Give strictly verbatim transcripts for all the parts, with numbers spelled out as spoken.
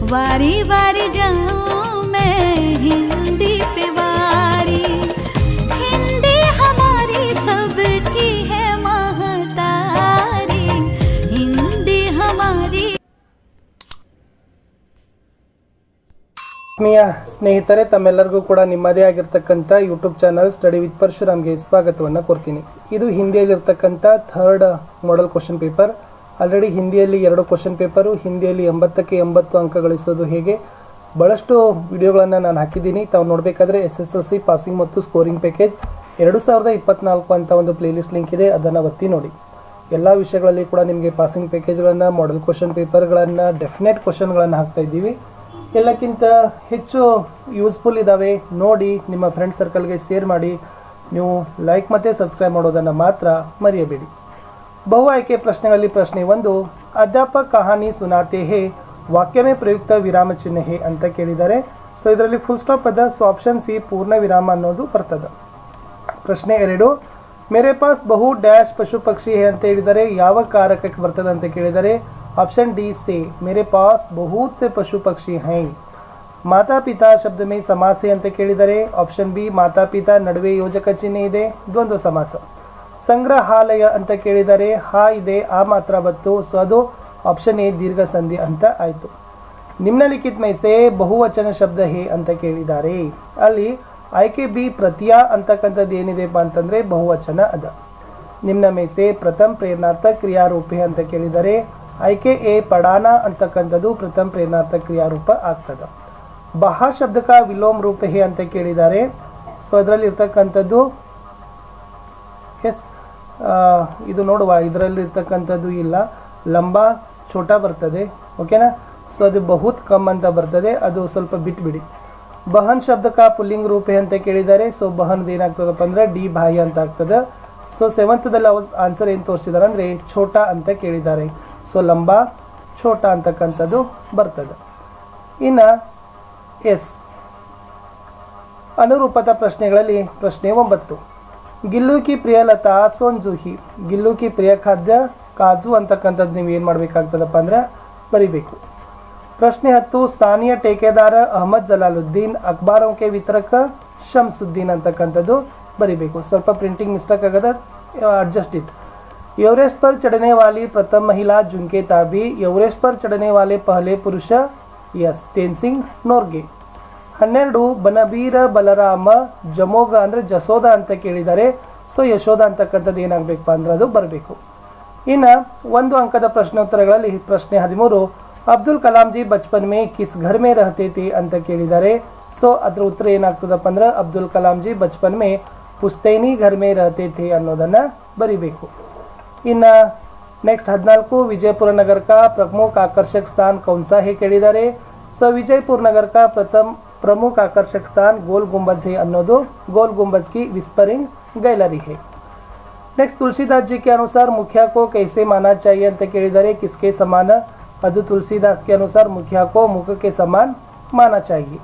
वारी वारी जाऊं मैं हिंदी पे वारी, हिंदी हमारी सबकी है महतारी, हिंदी हमारी। ಆತ್ಮೀಯ ಸ್ನೇಹಿತರೆ, ತಮ್ಮೆಲ್ಲರಿಗೂ ಕೂಡ ನಿಮ್ಮದೇ ಆಗಿರ್ತಕ್ಕಂಥ ಯೂಟ್ಯೂಬ್ ಚಾನಲ್ ಸ್ಟಡಿ ವಿತ್ ಪರಶುರಾಮ್ಗೆ ಸ್ವಾಗತವನ್ನು ಕೋರ್ತೀನಿ. ಇದು ಹಿಂದಿಯಲ್ಲಿರ್ತಕ್ಕಂಥ third model question paper. Already ಹಿಂದಿಯಲ್ಲಿ ಎರಡು ಕ್ವಶನ್ ಪೇಪರು, ಹಿಂದಿಯಲ್ಲಿ ಎಂಬತ್ತಕ್ಕೆ ಎಂಬತ್ತು ಅಂಕ ಗಳಿಸೋದು ಹೇಗೆ ಬಹಳಷ್ಟು ವಿಡಿಯೋಗಳನ್ನು ನಾನು ಹಾಕಿದ್ದೀನಿ. ತಾವು ನೋಡಬೇಕಾದ್ರೆ S S L C passing ಮತ್ತು ಸ್ಕೋರಿಂಗ್ ಪ್ಯಾಕೇಜ್ ಎರಡು ಸಾವಿರದ ಇಪ್ಪತ್ನಾಲ್ಕು ಅಂತ ಒಂದು ಪ್ಲೇಲಿಸ್ಟ್ ಲಿಂಕ್ ಇದೆ, ಅದನ್ನು ಒತ್ತಿ ನೋಡಿ. ಎಲ್ಲ ವಿಷಯಗಳಲ್ಲಿ ಕೂಡ ನಿಮಗೆ ಪಾಸಿಂಗ್ ಪ್ಯಾಕೇಜ್ಗಳನ್ನು, ಮಾಡೆಲ್ ಕ್ವಶನ್ ಪೇಪರ್ಗಳನ್ನು, ಡೆಫಿನೆಟ್ ಕ್ವಶನ್ಗಳನ್ನು ಹಾಕ್ತಾ ಇದ್ದೀವಿ. ಎಲ್ಲಕ್ಕಿಂತ ಹೆಚ್ಚು ಯೂಸ್ಫುಲ್ ಇದ್ದಾವೆ, ನೋಡಿ ನಿಮ್ಮ ಫ್ರೆಂಡ್ ಸರ್ಕಲ್ಗೆ ಶೇರ್ ಮಾಡಿ. ನೀವು ಲೈಕ್ ಮತ್ತು ಸಬ್ಸ್ಕ್ರೈಬ್ ಮಾಡೋದನ್ನು ಮಾತ್ರ ಮರೆಯಬೇಡಿ. ಬಹು ಆಯ್ಕೆ ಪ್ರಶ್ನೆಗಳಲ್ಲಿ ಪ್ರಶ್ನೆ ಒಂದು, ಅಧ್ಯಾಪಕ ಕಹಾನಿ ಸುನಾತೆ ಹೇ ವಾಕ್ಯ ಮೇ ಪ್ರಯುಕ್ತ ವಿರಾಮ ಚಿಹ್ನೆ ಹೇ ಅಂತ ಕೇಳಿದ್ದಾರೆ. ಸೊ ಇದರಲ್ಲಿ ಫುಲ್ ಸ್ಟಾಪ್ ಅದ, ಸೊ ಆಪ್ಷನ್ ಸಿ ಪೂರ್ಣ ವಿರಾಮ ಅನ್ನೋದು ಬರ್ತದೆ. ಪ್ರಶ್ನೆ ಎರಡು, ಮೇರೆ ಪಾಸ್ ಬಹು ಡ್ಯಾಶ್ ಪಶು ಪಕ್ಷಿ ಹೇ ಅಂತ ಹೇಳಿದರೆ ಯಾವ ಕಾರಕಕ್ಕೆ ಬರ್ತದೆ ಅಂತ ಕೇಳಿದರೆ ऑप्शन डी से मेरे पास बहुत से पशु पक्षी हैं. माता पिता शब्द में समास है ಅಂತ ಕೇಳಿದರೆ ಆಪ್ಷನ್ ಬಿ ಮಾತಾ ಪಿತಾ ನಡುವೆ ಯೋಜಕ ಚಿಹ್ನೆ ಇದೆ, ದ್ವಂದ್ವ ಸಮಾಸ. ಸಂಗ್ರಹಾಲಯ ಅಂತ ಕೇಳಿದರೆ ಹಾ ಇದೆ, ಆ ಮಾತ್ರ ಬತ್ತು, ಸೊ ಅದು ಆಪ್ಷನ್ ಎ ದೀರ್ಘ ಸಂಧಿ ಅಂತ ಆಯಿತು. ನಿಮ್ನಲಿಖಿತ ಮೈ ಸೆ ಬಹುವಚನ ಶಬ್ದ ಹೇ ಅಂತ ಕೇಳಿದ್ದಾರೆ. ಅಲ್ಲಿ ಆಯ್ಕೆ ಬಿ ಪ್ರತ್ಯಯ ಅಂತಕ್ಕಂಥದ್ದು ಏನಿದೆಪ್ಪ ಅಂತಂದರೆ ಬಹುವಚನ ಅದ. ನಿಮ್ನ ಮೈ ಸೆ ಪ್ರಥಮ ಪ್ರೇರಣಾರ್ಥಕ ಕ್ರಿಯಾರೂಪೆ ಅಂತ ಕೇಳಿದರೆ ಆಯ್ಕೆ ಎ ಪಡಾನ ಅಂತಕ್ಕಂಥದ್ದು ಪ್ರಥಮ ಪ್ರೇರಣಾರ್ಥಕ ಕ್ರಿಯಾರೂಪ ಆಗ್ತದೆ. ಬಹ ಶಬ್ದಕ ವಿಲೋಮ ರೂಪ ಹೇ ಅಂತ ಕೇಳಿದ್ದಾರೆ. ಸೊ ಅದರಲ್ಲಿ ಇರ್ತಕ್ಕಂಥದ್ದು ಎಸ್ ಇದು ನೋಡುವ, ಇದರಲ್ಲಿ ಇರ್ತಕ್ಕಂಥದ್ದು ಇಲ್ಲ, ಲಂಬಾ ಛೋಟ ಬರ್ತದೆ, ಓಕೆನಾ. ಸೊ ಅದು ಬಹುತ್ ಕಮ್ ಅಂತ ಬರ್ತದೆ, ಅದು ಸ್ವಲ್ಪ ಬಿಟ್ಬಿಡಿ. ಬಹನ್ ಶಬ್ದಕ ಪುಲ್ಲಿಂಗ ರೂಪ ಹೇ ಅಂತ ಕೇಳಿದ್ದಾರೆ. ಸೊ ಬಹನ್ದು ಏನಾಗ್ತದಪ್ಪ ಅಂದ್ರೆ ಡಿ ಬಾಹ್ಯ ಅಂತ ಆಗ್ತದೆ. ಸೊ ಸೆವೆಂತ್ದಲ್ಲಿ ಅವ್ರು ಆನ್ಸರ್ ಏನು ತೋರಿಸಿದ್ದಾರೆ ಅಂದರೆ ಛೋಟ ಅಂತ ಕೇಳಿದ್ದಾರೆ. ಸೊ ಲಂಬಾ ಛೋಟ ಅಂತಕ್ಕಂಥದ್ದು ಬರ್ತದೆ. ಇನ್ನು ಎಸ್ ಅನುರೂಪದ ಪ್ರಶ್ನೆಗಳಲ್ಲಿ ಪ್ರಶ್ನೆ ಒಂಬತ್ತು, ಗಿಲ್ಲು ಕಿ ಪ್ರಿಯಲತಾ ಸೋನ್ ಜೂಹಿ, ಗಿಲ್ಲು ಕಿ ಪ್ರಿಯ ಖಾದ್ಯ ಕಾಜು ಅಂತಕ್ಕಂಥದ್ದು ನೀವು ಏನು ಮಾಡಬೇಕಾಗ್ತದಪ್ಪ ಅಂದ್ರೆ ಬರಿಬೇಕು. ಪ್ರಶ್ನೆ ಹತ್ತು, ಸ್ಥಾನೀಯ ಟೇಕೆದಾರ ಅಹಮದ್ ಜಲಾಲುದ್ದೀನ್, ಅಖಬಾರೋಂ ಕೆ ವಿತರಕ ಶಮ್ಸುದ್ದೀನ್ ಅಂತಕ್ಕಂಥದ್ದು ಬರಿಬೇಕು. ಸ್ವಲ್ಪ ಪ್ರಿಂಟಿಂಗ್ ಮಿಸ್ಟೇಕ್ ಆಗದ, ಅಡ್ಜಸ್ಟ್ ಇಟ್. एवरेस्ट पर चढ़ने वाली प्रथम महिला जुंके ताबी, एवरेस्ट पर चढ़ने वाले पहले पुरुष यस तेनसिंग नोर्गे. ಹನ್ನೆರಡು, ಬನಬೀರ ಬಲರಾಮ ಜಮೋಗ ಅಂದರೆ ಜಸೋದ ಅಂತ ಕೇಳಿದ್ದಾರೆ. ಸೊ ಯಶೋಧ ಅಂತಕ್ಕಂಥದ್ದು ಏನಾಗಬೇಕಪ್ಪ ಅಂದ್ರೆ ಅದು ಬರಬೇಕು. ಇನ್ನು ಒಂದು ಅಂಕದ ಪ್ರಶ್ನೋತ್ತರಗಳಲ್ಲಿ ಪ್ರಶ್ನೆ ಹದಿಮೂರು, ಅಬ್ದುಲ್ ಕಲಾಂ ಜಿ ಬಚ್ಪನ್ ಮೇ ಕಿಸ್ ಘರ್ ಮೇ ರಹತೆ थे ಅಂತ ಕೇಳಿದ್ದಾರೆ. ಸೊ ಅದ್ರ ಉತ್ತರ ಏನಾಗ್ತದಪ್ಪ ಅಂದ್ರೆ ಅಬ್ದುಲ್ ಕಲಾಂ ಜಿ ಬಚ್ಪನ್ ಮೇ ಪುಸ್ತೈನಿ ಘರ್ ಮೇ ರಹತೆ थे ಅನ್ನೋದನ್ನು ಬರಿಬೇಕು. ಇನ್ನು ನೆಕ್ಸ್ಟ್ ಹದಿನಾಲ್ಕು, ವಿಜಯಪುರ ನಗರ ಕಾ ಪ್ರಮುಖ ಆಕರ್ಷಕ ಸ್ಥಾನ ಕೌನ್ ಸಾ ಹೇ ಕೇಳಿದ್ದಾರೆ. ಸೊ ವಿಜಯಪುರ ನಗರ ಕಾ ಪ್ರಥಮ ಪ್ರಮುಖ ಆಕರ್ಷಕ ಸ್ಥಾನ ಗೋಲ್ ಗುಂಬಜ್ ಹೇ ಅನ್ನೋದು ಗೋಲ್ ಗುಂಬಜ್ की विस्परिंग गैलरी है. ನೆಕ್ಸ್ಟ್ ತುಳಸಿದಾಸ್ ಜಿ के अनुसार मुखिया को कैसे माना चाहिए ಅಂತ ಕೇಳಿದ್ದಾರೆ. किसके समान, ಅದು तुलसीदास के अनुसार मुखिया को मुख के समान माना चाहिए.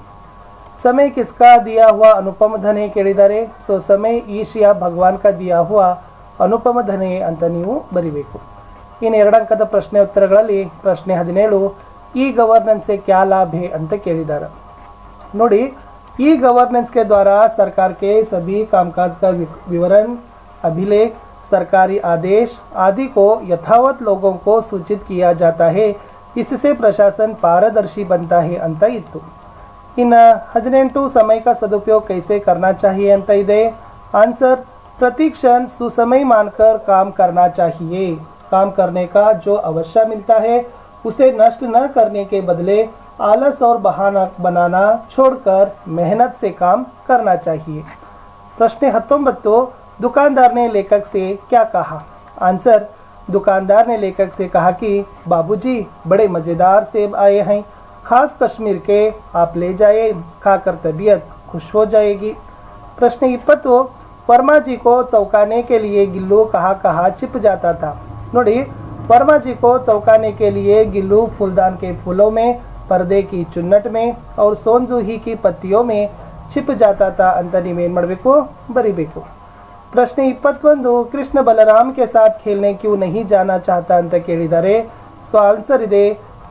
समय किसका दिया हुआ अनुपम धन है ಕೇಳಿದ್ದಾರೆ. ಸೊ समय ईश या भगवान का दिया हुआ ಅನುಪಮ ಧನೆ ಅಂತ ನೀವು ಬರಿಬೇಕು. ಇನ್ನು ಎರಡಂಕದ ಪ್ರಶ್ನೆ ಉತ್ತರಗಳಲ್ಲಿ ಪ್ರಶ್ನೆ ಹದಿನೇಳು, ಈ ಗವರ್ನೆನ್ಸ್ से क्या लाभ है ಅಂತ ಕೇಳಿದ್ದಾರೆ. ನೋಡಿ, ಈ गवर्नेंस के द्वारा सरकार के सभी कामकाज का विवरण, अभिलेख, सरकारी आदेश आदि को यथावत लोगों को सूचित किया जाता है. इससे प्रशासन पारदर्शी बनता है ಅಂತ ಇತ್ತು. ಇನ್ನು ಹದಿನೆಂಟು, समय का सदुपयोग कैसे करना चाहिए ಅಂತ ಇದೆ. आंसर, प्रति क्षण सुसमय मानकर काम करना चाहिए. काम करने का जो अवश्य मिलता है उसे नष्ट न करने के बदले आलस और बहाना बनाना छोड़कर मेहनत से काम करना चाहिए. प्रश्न हत्तोंबत्तो, दुकानदार ने लेखक से क्या कहा. आंसर, दुकानदार ने लेखक से कहा कि बाबूजी बड़े मज़ेदार सेब आए हैं, खास कश्मीर के, आप ले जाए, खाकर तबीयत खुश हो जाएगी. प्रश्न इप्पत्तो, वर्मा जी को चौंकाने के लिए गिल्लू कहाँ कहाँ छिप जाता था. ನೋಡಿ, वर्मा जी को चौंकाने के लिए गिल्लू फूलदान के फूलों में, पर्दे की चुन्नट में और सोनजूही की पत्तियों में छिप जाता था ಅಂತ ನೀವೇನು ಮಾಡಬೇಕು ಬರಿಬೇಕು. ಪ್ರಶ್ನೆ ಇಪ್ಪತ್ತೊಂದು, ಕೃಷ್ಣ ಬಲರಾಮ್ के साथ खेलने क्यों नहीं जाना चाहता ಅಂತ ಕೇಳಿದ್ದಾರೆ. ಸೊ ಆನ್ಸರ್ ಇದೆ,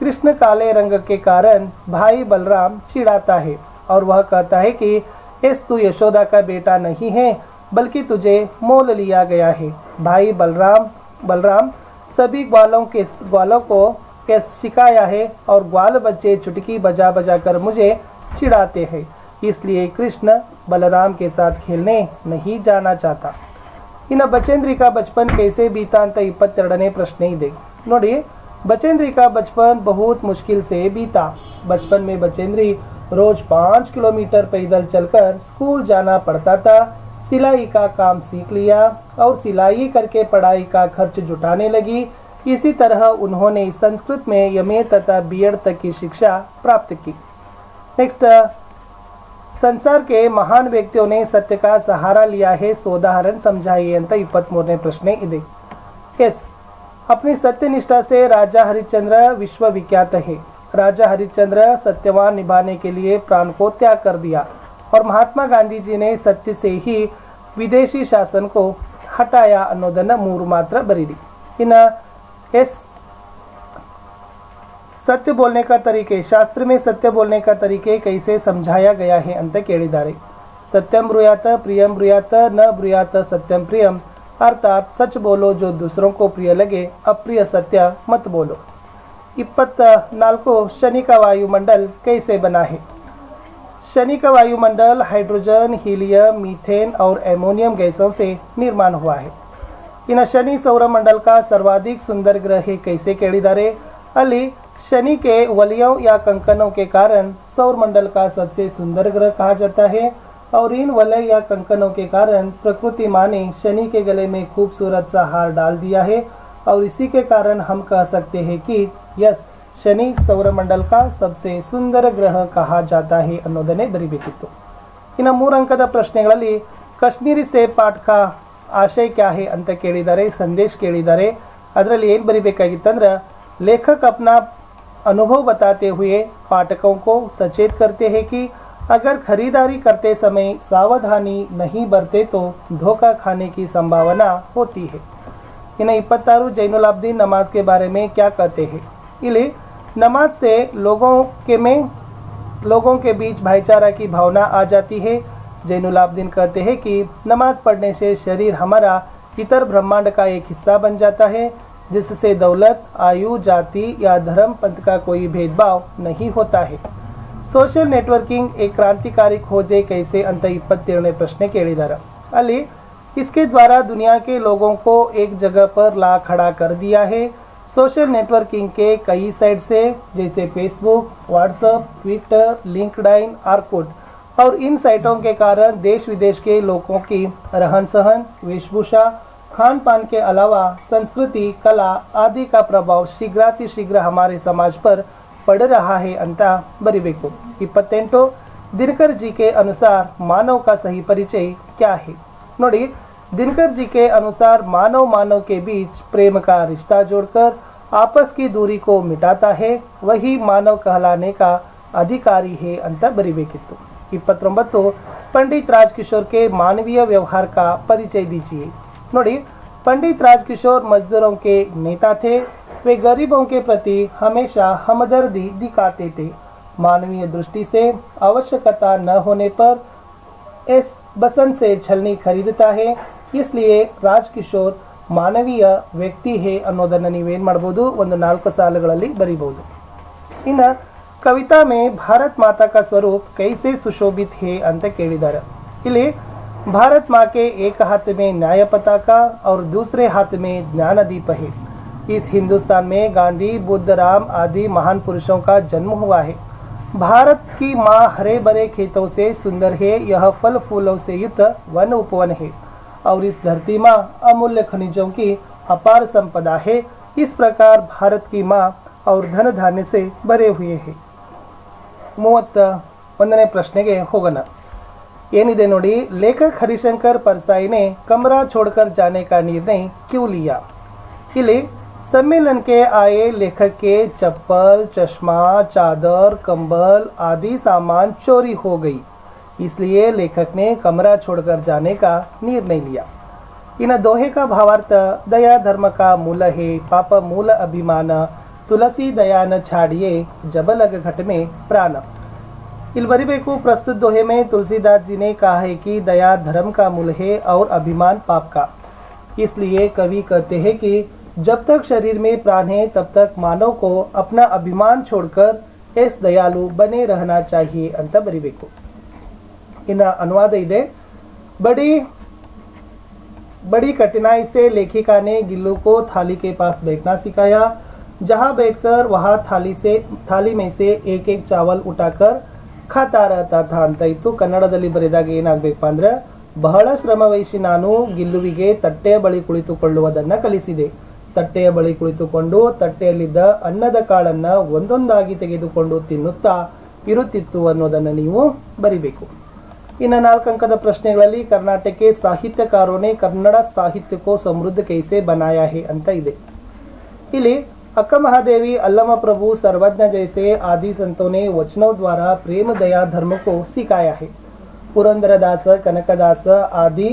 कृष्ण काले रंग के कारण भाई बलराम चिढ़ाता है और वह कहता है कि इस तू यशोदा का बेटा नहीं है बल्कि तुझे मोल लिया गया है। भाई बलराम बलराम सभी ग्वालों के ग्वालों को के सिखाया है और ग्वाल बच्चे चुटकी बजा बजा कर मुझे चिढ़ाते हैं, इसलिए कृष्ण बलराम के साथ खेलने नहीं जाना चाहता। ಇನ್ನು बचेंद्री का बचपन कैसे बीता ಅಂತ ಇಪ್ಪತ್ತೆರಡನೇ ಪ್ರಶ್ನೆ ಇದೆ ನೋಡಿ। बचेंद्री का बचपन बहुत मुश्किल से बीता। बचपन में बचेंद्री रोज पाँच किलोमीटर पैदल चलकर स्कूल जाना पड़ता था। सिलाई का काम सीख लिया और सिलाई करके पढ़ाई का खर्च जुटाने लगी। इसी तरह उन्होंने संस्कृत में एम ए तथा बी एड तक की शिक्षा प्राप्त की। नेक्स्ट, संसार के महान व्यक्तियों ने सत्य का सहारा लिया है, सोदाहरण समझाइए ಅಂತ ಇಪ್ಪತ್ಮೂರನೇ ಪ್ರಶ್ನೆ ಇದೆ। यस, अपनी सत्यनिष्ठा से राजा हरिश्चंद्र विश्वविख्यात है। राजा हरिश्चंद्र सत्यवान निभाने के लिए प्राण को त्याग कर दिया और महात्मा गांधी जी ने सत्य से ही विदेशी शासन को हटाया ಅನ್ನೋದನ್ನ ಮೂರು ಮಾತ್ರ ಬರೀರಿ। ಇನ್ನು ಎಸ್, सत्य बोलने का तरीके, शास्त्र में सत्य बोलने का तरीके कैसे समझाया गया है ಅಂತ ಕೇಳಿದ್ದಾರೆ। सत्यम ब्रूयात प्रियम ब्रूयात न ब्रूयात सत्यम प्रियम, अर्थात सच बोलो जो दूसरों को प्रिय लगे, अप्रिय सत्य मत बोलो। इಪ್ಪತ್ನಾಲ್ಕು शनि का वायुमंडल कैसे बना है। शनि का वायुमंडल हाइड्रोजन, हीलियम, मीथेन और एमोनियम गैसों से निर्माण हुआ है। इन शनि सौरमंडल का सर्वाधिक सुंदर ग्रह है कैसे ಕೇಳಿದ್ದಾರೆ। ಅಲ್ಲಿ शनि के वलयों या कंकनों के कारण सौरमंडल का सबसे सुंदर ग्रह कहा जाता है और इन वलय या कंकनों के कारण प्रकृति माँ ने शनि के गले में खूबसूरत सा हार डाल दिया है और इसी के कारण हम कह सकते हैं कि यस, शनि सौरमंडल का सबसे सुंदर ग्रह कहा जाता है ಅನ್ನೋದನ್ನೇ ಬರಿಬೇಕಿತ್ತು। ಇನ್ನು ಮೂರು ಅಂಕದ ಪ್ರಶ್ನೆಗಳಲ್ಲಿ ಕಾಶ್ಮೀರಿ ಸೇಬ್ ಪಾಠ का आशय क्या है ಅಂತ ಕೇಳಿದ್ದಾರೆ, ಸಂದೇಶ ಕೇಳಿದ್ದಾರೆ। ಅದರಲ್ಲಿ ಏನು ಬರಿಬೇಕಾಗಿತ್ತಂದ್ರೆ लेखक अपना अनुभव बताते हुए पाठकों को सचेत करते हैं कि अगर खरीदारी करते समय सावधानी नहीं बरते तो धोखा खाने की संभावना होती है। इन्हें इपत्तारू जैनुलाब्दीन नमाज के बारे में क्या कहते हैं। इले नमाज से लोगों के में लोगों के बीच भाईचारा की भावना आ जाती है। जैनुलाब्दीन कहते हैं कि नमाज पढ़ने से शरीर हमारा इतर ब्रह्मांड का एक हिस्सा बन जाता है, जिससे दौलत, आयु, जाति या धर्म पंथ का कोई भेदभाव नहीं होता है। सोशल नेटवर्किंग एक क्रांतिकारी खोज है कैसे ಅಂತ ಇಪ್ಪತ್ತೇಳನೇ ಪ್ರಶ್ನೆ ಕೇಳಿದ್ದಾರೆ। ಅಲ್ಲಿ इसके द्वारा दुनिया के लोगों को एक जगह पर ला खड़ा कर दिया है। सोशल नेटवर्किंग के कई साइट से जैसे Facebook, WhatsApp, Twitter, LinkedIn, Orkut और इन साइटों के कारण देश विदेश के लोगों की रहन सहन, वेशभूषा, खान पान के अलावा संस्कृति, कला आदि का प्रभाव शीघ्रातिशीघ्र हमारे समाज पर पड़ रहा है ಅಂತ ಬರಿಬೇಕು। ಇಪ್ಪತ್ತೆಂಟು दिनकर जी के अनुसार मानव का सही परिचय क्या है। ನೋಡಿ, दिनकर जी के अनुसार मानव मानव के बीच प्रेम का रिश्ता जोड़कर आपस की दूरी को मिटाता है, वही मानव कहलाने का अधिकारी है ಅಂತ ಬರಿಬೇಕಿತ್ತು। ಇಪ್ಪತ್ತೊಂಬತ್ತು पंडित राजकिशोर के मानवीय व्यवहार का परिचय दीजिए। नोड़ी, पंडित राजकिशोर मजदूरों के नेता थे। वे गरीबों के प्रति हमेशा हमदर्दी दिखाते थे। मानवीय दृष्टि से आवश्यकता न होने पर इस बसंत से छलनी खरीदता है, इसलिए राजकिशोर मानवीय व्यक्ति है ಅನ್ನೋದನ್ನ ನೀವೇನು ಮಾಡಬಹುದು, ಒಂದು ನಾಲ್ಕು ಸಾಲುಗಳಲ್ಲಿ ಬರಿಬಹುದು। ಇನ್ನು कविता में भारत माता का स्वरूप कैसे सुशोभित है ಅಂತ ಕೇಳಿದ್ದಾರೆ। ಇಲ್ಲಿ भारत माँ के एक हाथ में न्याय पताका और दूसरे हाथ में ज्ञानदीप है। इस हिंदुस्तान में गांधी, बुद्ध, राम आदि महान पुरुषों का जन्म हुआ है। भारत की माँ हरे भरे खेतों से सुंदर है, यह फल फूलों से युक्त वन उपवन है और इस धरती माँ अमूल्य खनिजों की अपार संपदा है। इस प्रकार भारत की माँ और धन धान्य से भरे हुए है। ಮೂವತ್ತ ಒಂದನೇ ಪ್ರಶ್ನೆಗೆ ಹೋಗೋಣ। ಏನಿದೆ ನೋಡಿ, लेखक हरिशंकर परसाई ने कमरा छोड़कर जाने का निर्णय क्यों लिया। ಇಲ್ಲಿ सम्मेलन के आए लेखक के चप्पल, चश्मा, चादर, कंबल आदि सामान चोरी हो गई, इसलिए लेखक ने कमरा छोड़कर जाने का निर्णय लिया। इन दोहे का भावार्थ दया धर्म का मूल है, पाप मूल अभिमान, ತುಳಸಿ ದಯಾನ ಛಾಡಿಯೇ जबलग घट में प्राण। ಇಲ್ಲಿ ಬರಿಬೇಕು प्रस्तुत दोहे में तुलसीदास जी ने कहा है कि दया धर्म का मूल है और अभिमान पाप का। इसलिए कवि कहते हैं कि जब तक शरीर में प्राण है तब तक मानव को अपना अभिमान छोड़कर इस दयालु बने रहना चाहिए ಅಂತ ಬರಿಬೇಕು। ಇನ್ನ ಅನುವಾದ ಇದೆ। बड़ी बड़ी कठिनाई से लेखिका ने गिल्लू को थाली के पास बैठना सिखाया। जहां बैठकर वहां थाली से थाली में से एक एक चावल उठाकर खाता रहता था ಅಂತ ಇತ್ತು। ಕನ್ನಡದಲ್ಲಿ ಬರೆದಾಗ ಏನಾಗಬೇಕು ಅಂದ್ರೆ ಬಹಳ ಶ್ರಮ ವಹಿಸಿ ನಾನು ಗಿಲ್ಲುವಿಗೆ ತಟ್ಟೆಯ ಬಳಿ ಕುಳಿತುಕೊಳ್ಳುವುದನ್ನ ಕಲಿಸಿದೆ। ತಟ್ಟೆಯ ಬಳಿ ಕುಳಿತುಕೊಂಡು ತಟ್ಟೆಯಲ್ಲಿದ್ದ ಅನ್ನದ ಕಾಳನ್ನ ಒಂದೊಂದಾಗಿ ತೆಗೆದುಕೊಂಡು ತಿನ್ನುತ್ತಾ ಇರುತ್ತಿತ್ತು ಅನ್ನೋದನ್ನ ನೀವು ಬರಿಬೇಕು। ಇನ್ನು ನಾಲ್ಕು ಅಂಕದ ಪ್ರಶ್ನೆಗಳಲ್ಲಿ कर्नाटक के साहित्यकारों ने कन्नड़ साहित्य को समृद्ध कैसे बनाया है ಅಂತ ಇದೆ। ಇಲ್ಲಿ अक्का महादेवी अल्लमा प्रभु सर्वज्ञ जैसे आदि संतों ने वचनों द्वारा प्रेम दया धर्म को सिखाया है। पुरंदरदास कनकदास आदि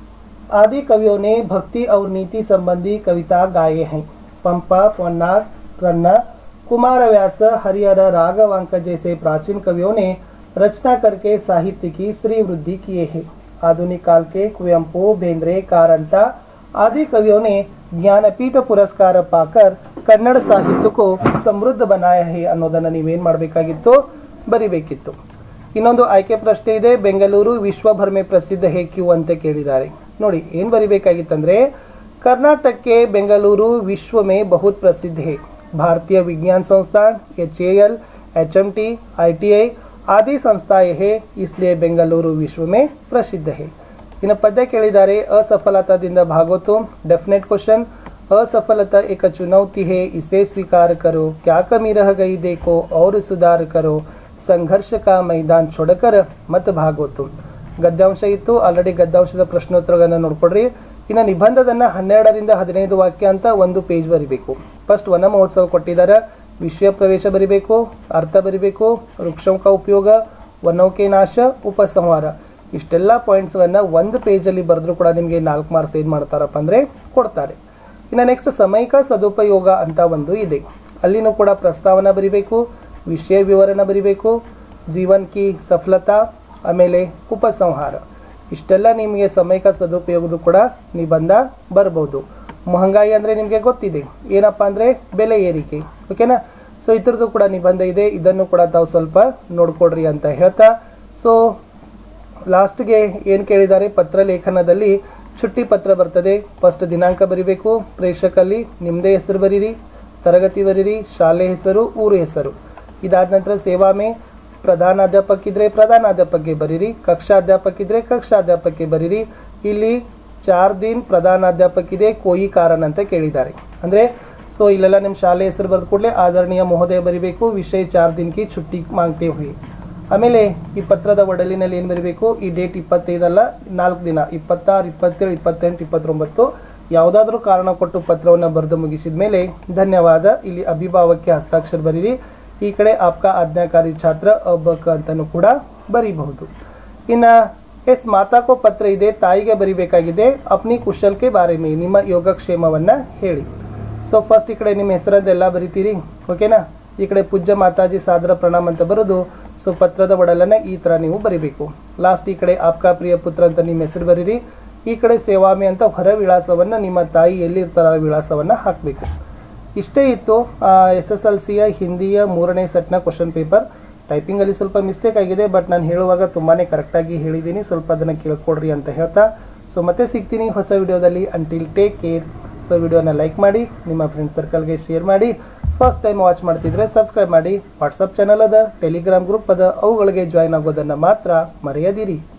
आदि कवियों ने भक्ति और नीति संबंधी कविता गाए हैं। पंपा पन्नाग रन्ना कुमारव्यास हरिहर राघवांक जैसे प्राचीन कवियों ने रचना करके साहित्य की श्री वृद्धि किए हैं। आधुनिक काल के कुवेंपु बेंद्रे कारंता आदि कवियों ने ज्ञानपीठ पुरस्कार पाकर कन्नड़ साहित्य को समृद्ध बनाया है ಅನ್ನೋದನ್ನ ನೀವೇನ್ ಮಾಡಬೇಕಾಗಿತ್ತು ಬರಿಬೇಕಿತ್ತು। ಇನ್ನೊಂದು ಆಯ್ಕೆ ಪ್ರಶ್ನೆ ಇದೆ। ಬೆಂಗಳೂರು ವಿಶ್ವಭರ್ में प्रसिद्ध है क्यों ಅಂತ ಕೇಳಿದ್ದಾರೆ। ನೋಡಿ ಏನು ಬರಿಬೇಕಾಗಿತ್ತಂದ್ರೆ कर्नाटक के बेंगलुरु विश्व में बहुत प्रसिद्ध है। भारतीय विज्ञान संस्थान H A L H M T I T I आदि संस्थाएं है, इसलिए बेंगलुरु विश्व में प्रसिद्ध है। ಇನ್ನು ಪದ್ಯ ಕೇಳಿದ್ದಾರೆ असफलताದಿಂದ भागो तुम। डेफिनेट क्वेश्चन असफलता एक चुनौती है, इसे स्वीकार करो, क्या कमी रह गई देखो और सुधार करो, संघर्ष का मैदान छोड़कर मत भागो तुम। ಗದ್ಯಾಂಶ ಇತ್ತು, ಆಲ್ರೆಡಿ ಗದ್ಯಾಂಶದ ಪ್ರಶ್ನೋತ್ತರಗಳನ್ನು ನೋಡ್ಕೊಡ್ರಿ। ಇನ್ನು ನಿಬಂಧದನ್ನ ಹನ್ನೆರಡರಿಂದ ಹದಿನೈದು ವಾಕ್ಯ ಅಂತ ಒಂದು ಪೇಜ್ ಬರಿಬೇಕು। ಫಸ್ಟ್ ವನ ಮಹೋತ್ಸವ ಕೊಟ್ಟಿದ್ದಾರೆ, ವಿಷಯ ಪ್ರವೇಶ ಬರಿಬೇಕು, ಅರ್ಥ ಬರಿಬೇಕು, ವೃಕ್ಷಂ का ಉಪಯೋಗ, ವನೌ के ನಾಶ, ಉಪಸಂಹಾರ, ಇಷ್ಟೆಲ್ಲ ಪಾಯಿಂಟ್ಸ್ಗಳನ್ನ ಒಂದು ಪೇಜಲ್ಲಿ ಬರೆದ್ರು ಕೂಡ ನಿಮಗೆ ನಾಲ್ಕು ಮಾರ್ಕ್ಸ್ ಏನು ಮಾಡ್ತಾರಪ್ಪ ಅಂದರೆ ಕೊಡ್ತಾರೆ। ಇನ್ನು ನೆಕ್ಸ್ಟ್ ಸಮಯಿಕ ಸದುಪಯೋಗ ಅಂತ ಒಂದು ಇದೆ, ಅಲ್ಲಿನೂ ಕೂಡ ಪ್ರಸ್ತಾವನ ಬರಿಬೇಕು, ವಿಷಯ ವಿವರಣ ಬರಿಬೇಕು, ಜೀವನ್ ಕಿ ಸಫಲತಾ, ಆಮೇಲೆ ಉಪಸಂಹಾರ, ಇಷ್ಟೆಲ್ಲ ನಿಮಗೆ ಸಮಯಿಕ ಸದುಪಯೋಗದ ಕೂಡ ನಿಬಂಧ ಬರ್ಬೋದು। ಮಹಂಗಾಯಿ ಅಂದರೆ ನಿಮಗೆ ಗೊತ್ತಿದೆ ಏನಪ್ಪ ಅಂದರೆ ಬೆಲೆ ಏರಿಕೆ, ಓಕೆನಾ। ಸೊ ಇದ್ರದ್ದು ಕೂಡ ನಿಬಂಧ ಇದೆ, ಇದನ್ನು ಕೂಡ ತಾವು ಸ್ವಲ್ಪ ನೋಡ್ಕೊಡ್ರಿ ಅಂತ ಹೇಳ್ತಾ, ಸೊ ಲಾಸ್ಟ್ಗೆ ಏನು ಕೇಳಿದ್ದಾರೆ ಪತ್ರ ಲೇಖನದಲ್ಲಿ ಚುಟ್ಟಿ ಪತ್ರ ಬರ್ತದೆ। ಫಸ್ಟ್ ದಿನಾಂಕ ಬರಿಬೇಕು, ಪ್ರೇಷಕಲ್ಲಿ ನಿಮ್ಮದೇ ಹೆಸರು ಬರೀರಿ, ತರಗತಿ ಬರೀರಿ, ಶಾಲೆ ಹೆಸರು, ಊರು ಹೆಸರು। ಇದಾದ ನಂತರ ಸೇವಾ ಮೇ ಪ್ರಧಾನಾಧ್ಯಾಪಕ ಇದ್ರೆ ಪ್ರಧಾನಾಧ್ಯಾಪಕಗೆ ಬರೀರಿ, ಕಕ್ಷಾಧ್ಯಾಪಕ ಇದ್ರೆ ಕಕ್ಷಾಧ್ಯಾಪಕಗೆ ಬರೀರಿ। ಇಲ್ಲಿ ಚಾರ್ ದಿನ ಪ್ರಧಾನಾಧ್ಯಾಪಕ ಇದೆ, ಕೋಯಿ ಕಾರಣ ಅಂತ ಕೇಳಿದ್ದಾರೆ ಅಂದರೆ ಸೊ ಇಲ್ಲೆಲ್ಲ ನಿಮ್ಮ ಶಾಲೆ ಹೆಸರು ಬರೆದ ಕೂಡಲೇ ಆದರಣೀಯ ಮಹೋದಯ ಬರಿಬೇಕು, ವಿಷಯ ಚಾರ್ ದಿನಕ್ಕೆ छुट्टी मांगते हुए। ಆಮೇಲೆ ಈ ಪತ್ರದ ಒಡಲಿನಲ್ಲಿ ಏನು ಬರಬೇಕು, ಈ ಡೇಟ್ ಇಪ್ಪತ್ತೈದಲ್ಲ ನಾಲ್ಕು ದಿನ, ಇಪ್ಪತ್ತಾರು ಇಪ್ಪತ್ತೇಳು ಇಪ್ಪತ್ತೆಂಟು ಇಪ್ಪತ್ತೊಂಬತ್ತು ಯಾವುದಾದ್ರೂ ಕಾರಣ ಕೊಟ್ಟು ಪತ್ರವನ್ನು ಬರೆದು ಮುಗಿಸಿದ ಮೇಲೆ ಧನ್ಯವಾದ, ಇಲ್ಲಿ ಅಭಿಭಾವಕ್ಕೆ ಹಸ್ತಾಕ್ಷರ ಬರೀರಿ, ಈ ಕಡೆ ಆಪ್ಕಾ ಆಜ್ಞಾಕಾರಿ ಛಾತ್ರ ಅಬಕ ಅಂತಲೂ ಕೂಡ ಬರೀಬಹುದು। ಇನ್ನು ಎಸ್ ಮಾತಾಕೋ ಪತ್ರ ಇದೆ, ತಾಯಿಗೆ ಬರಿಬೇಕಾಗಿದೆ ಅಪ್ನಿ ಕುಶಲ್ಕೆ ಬಾರೆ ಮೇ, ನಿಮ್ಮ ಯೋಗಕ್ಷೇಮವನ್ನು ಹೇಳಿ। ಸೊ ಫಸ್ಟ್ ಈ ಕಡೆ ನಿಮ್ಮ ಹೆಸರದ್ದೆಲ್ಲ ಬರಿತೀರಿ, ಓಕೆನಾ। ಈ ಕಡೆ ಪೂಜ್ಯ ಮಾತಾಜಿ ಸಾದರ ಪ್ರಣಾಮ ಅಂತ ಬರೋದು, ಸೊ ಪತ್ರದ ಒಡಲನ್ನ ಈ ಥರ ನೀವು ಬರಿಬೇಕು। ಲಾಸ್ಟ್ ಈ ಕಡೆ ಆಪ್ಕಾ ಪ್ರಿಯ ಪುತ್ರ ಅಂತ ನಿಮ್ಮ ಹೆಸರು ಬರೀರಿ, ಈ ಕಡೆ ಸೇವಾಮಿ ಅಂತ ಹೊರ ವಿಳಾಸವನ್ನು ನಿಮ್ಮ ತಾಯಿ ಎಲ್ಲಿರ್ತಾರ ವಿಳಾಸವನ್ನು ಹಾಕಬೇಕು। ಇಷ್ಟೇ ಇತ್ತು ಎಸ್ ಎಸ್ ಎಲ್ ಸಿಯ ಹಿಂದಿಯ ಮೂರನೇ ಸೆಟ್ನ ಕ್ವಶನ್ ಪೇಪರ್। ಟೈಪಿಂಗಲ್ಲಿ ಸ್ವಲ್ಪ ಮಿಸ್ಟೇಕ್ ಆಗಿದೆ, ಬಟ್ ನಾನು ಹೇಳುವಾಗ ತುಂಬಾ ಕರೆಕ್ಟಾಗಿ ಹೇಳಿದ್ದೀನಿ, ಸ್ವಲ್ಪ ಅದನ್ನು ಕೇಳ್ಕೊಡ್ರಿ ಅಂತ ಹೇಳ್ತಾ ಸೊ ಮತ್ತೆ ಸಿಗ್ತೀನಿ ಹೊಸ ವಿಡಿಯೋದಲ್ಲಿ। Until take care. ಸೊ ವಿಡಿಯೋನ ಲೈಕ್ ಮಾಡಿ, ನಿಮ್ಮ ಫ್ರೆಂಡ್ ಸರ್ಕಲ್ಗೆ ಶೇರ್ ಮಾಡಿ, ಫಸ್ಟ್ ಟೈಮ್ ವಾಚ್ ಮಾಡ್ತಿದ್ರೆ ಸಬ್ಸ್ಕ್ರೈಬ್ ಮಾಡಿ, ವಾಟ್ಸಪ್ ಚಾನಲ್ ಅದ, ಟೆಲಿಗ್ರಾಮ್ ಗ್ರೂಪ್ ಅದ, ಅವುಗಳಿಗೆ ಜಾಯ್ನ್ ಆಗೋದನ್ನು ಮಾತ್ರ ಮರೆಯದಿರಿ।